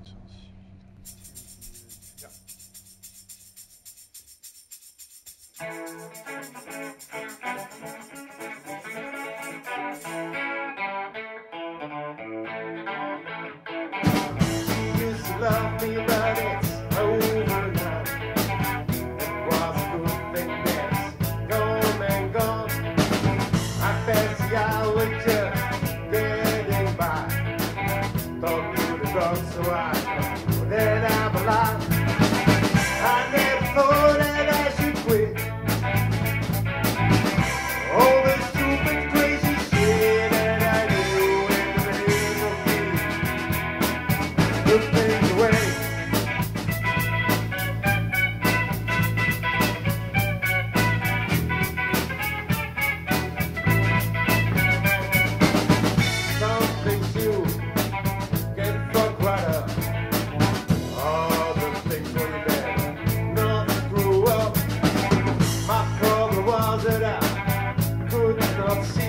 Love me, but it's over now. It was a good thing that's gone and gone. I fancy I was just getting by. Talk to the drug so I know that I'm alive. I never thought that I should quit all the stupid crazy shit that I do in the name of me. Good things away. That I could not see.